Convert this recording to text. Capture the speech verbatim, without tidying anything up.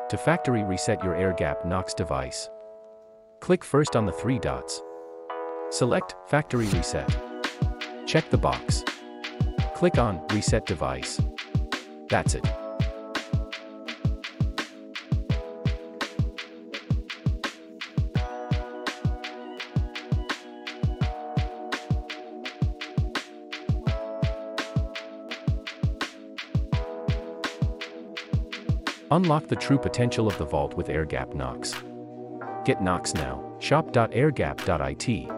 To factory reset your AirGap Knox device, click first on the three dots. Select Factory Reset. Check the box. Click on Reset Device. That's it. Unlock the true potential of the Vault with AirGap Knox. Get Knox now. shop dot airgap dot I T